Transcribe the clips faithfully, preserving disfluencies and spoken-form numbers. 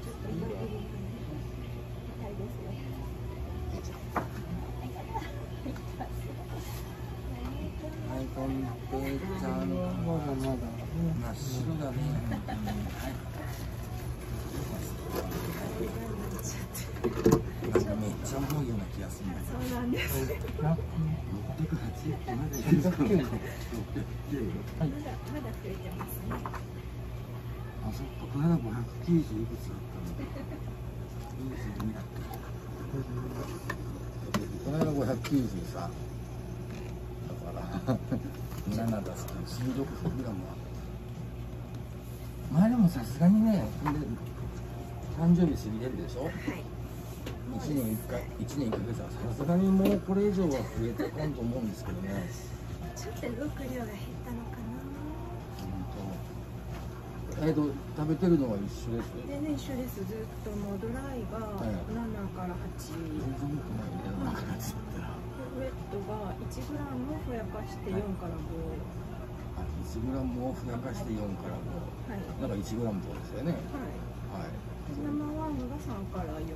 ちょっといいよ。はいですね。 はい、こんぺいちゃん。まだまだ。真っ白だね。はい。なんかめっちゃ重いような気がする。 そうなんです。 ろっぴゃくはちまだいいですか。はい。まだまだ増えてますね。 あ、そっか。この間ごひゃくきゅうじゅういくつだったの。いいですよね。この間ごひゃくきゅうじゅうさん。だからななだすけどじゅうろくグラムは。まあでもさすがにね、誕生日過ぎてるでしょ。はい。一年一回、一年一ヶ月はさすがにもうこれ以上は増えてこんと思うんですけどね。 ちょっと動く量が減ったのかな。 えっと食べてるのは一緒です。 全然一緒です。ずっともうドライがななからはち。全然良くないね。ななからはちったら。 ウェットがいちグラムをふやかしてよんからご。 あ、いちグラムをふやかしてよんからご。はい。だからいちグラムってことですよね。はい。はい。 生ワンがさんからよん。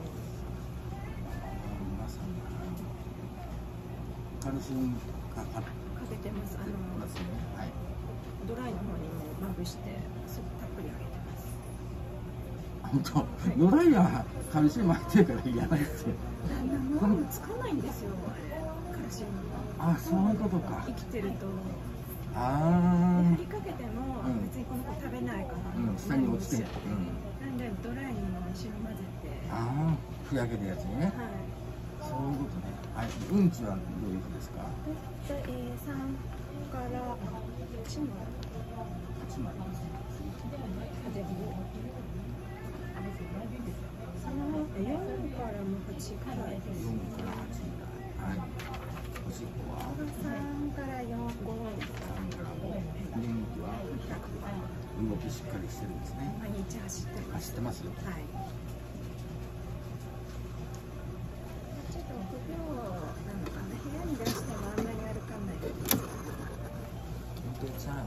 カルシウムかかけてます。あの、はい、ドライの方にもまぶしてすごくたっぷりあげてます。 本当、ドライはカルシウム入ってるからいらないですよ。 これつかないんですよ。カルシウムが。あ、そういうことか。 生きてると。 ああ。 振りかけても別にこの子食べないから。 うん、下に落ちてる。 なんでドライにも一緒に混ぜて。 ああ、ふやけたやつにね。はい。そういうことね。はい、うんちはどういうことですか。 えっと、えー、さんからはちまい。はちまい。よんからもはちくらいです。よんからはちぐらい。はい。おしっこはさんからよん、ごです。さんからご。元気はひゃく。動きしっかりしてるんですね。毎日走ってる。走ってますよ。はい。ちょっと臆病なのかな。部屋に出してもあんまり歩かないです。 本当にちゃん。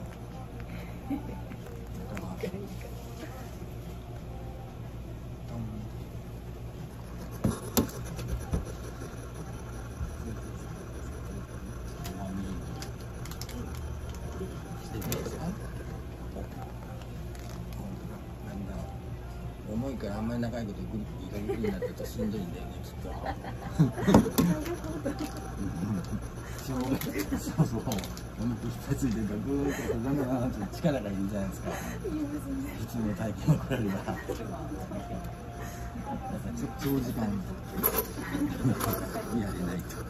重いからあんまり長いこといい加減になってるとしんどいんだよね、きっと。そうそう。お肉いっぱいついてるからぐーっとガンガンガンって力がいるじゃないですか。普通の体験を比べれば。やっぱ長時間やれないと。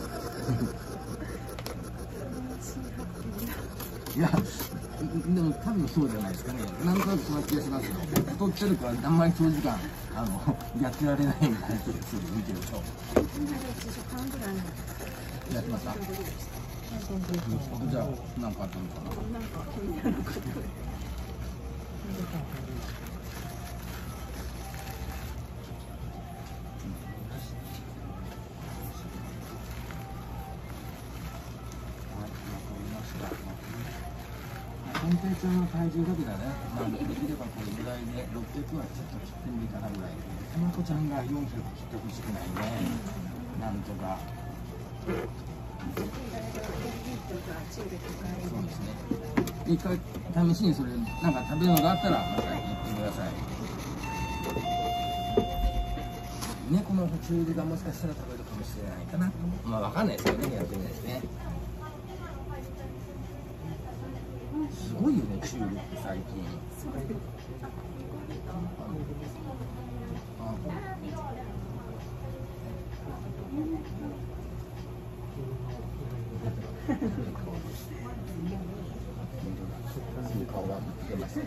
いや、でも多分そうじゃないですかね。なんとなくそんな気がしますよ。太ってるからあんまり長時間あのやってられないみたいな気がする見てると。やってました。じゃあ何かあったのかな。なんか気になること。コンペイちゃんの体重だけだね。まあ、できればこれぐらいでろっぴゃくはちょっと切ってもいいかなぐらい。たまこちゃんがよんひゃく切ってほしくないね。なんとか。そうですね。一回試しにそれなんか食べるのがあったらまた言ってください。猫の中入りがもしかしたら食べるかもしれないかな。まあわかんないですよね。やってみないですね。すごいよね、チュールって最近。顔が出ますね。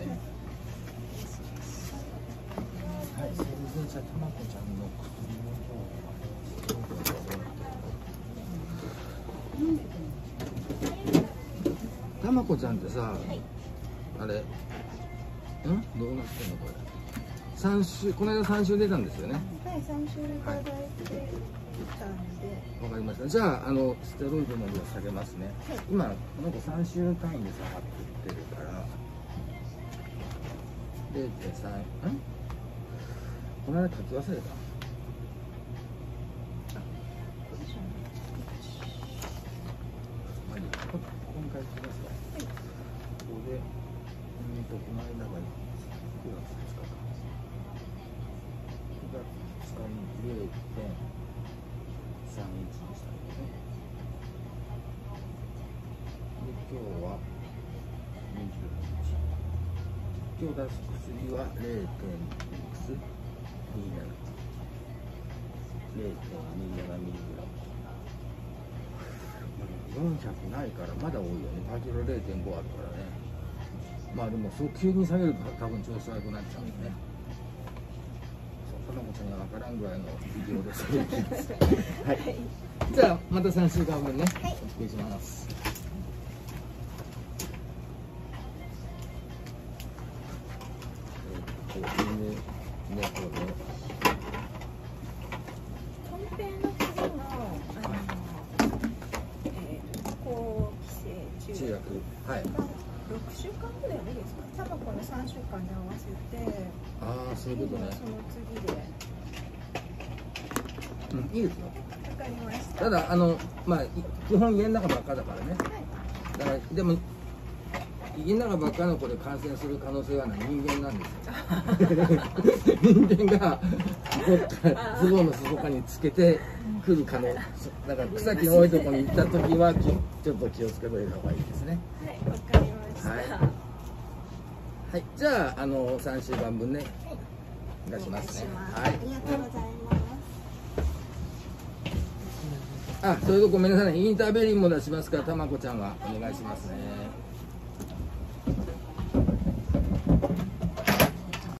はい、それでじゃあたまこちゃんのたまこちゃんってさ、はい、あれ、んどうなってんのこれ。三週、この間三週出たんですよね。 はい、三週いただいてたんで。 わかりました。じゃあ、あのステロイドの量下げますね。はい、今この子三週単位で下がってるから。零点三、ん？ この間書き忘れた。まあいいや、こここに書いてきますか。ここで、うんと、この間がくがつふつかか。くがつふつかに れいてんさんいち でしたね。で、今日はにじゅうはち。今日出す薬は れいてんになな。れいてんになな ミリグラム。よんひゃくないからまだ多いよね。パーキロ れいてんご あるからね。まあでもそう急に下げると多分調子悪くなっちゃうんでね。そう、このことには分からんぐらいのビデオで下げていきます。はい。じゃあまたさんしゅうかんぶんね、 はい、 お送りします。えっと、犬猫で。 本編の次の、あの、えー、後期生中中学、はい。 ろくしゅうかんぐらいでいいですか。タバコのさんしゅうかんで合わせて。 ああ、そういうことね。 その次で。 うん、いいですよ。 わかりました。 ただ、あの、まあ、基本家の中ばっかだからね。 はい。 だから、でも。家の中ばっかの子で感染する可能性はない人間なんですよ。人間がどっかズボンの裾かにつけてくる可能。だから草木の多いところに行った時はちょっと気をつけといた方がいいですね。 はい、わかりました。 はい。はい、じゃああのさんしゅうかんぶんね、出しますね。はい。 ありがとうございます。 あ、それとごめんなさいね。インターベリンも出しますから、たまこちゃんはお願いしますね。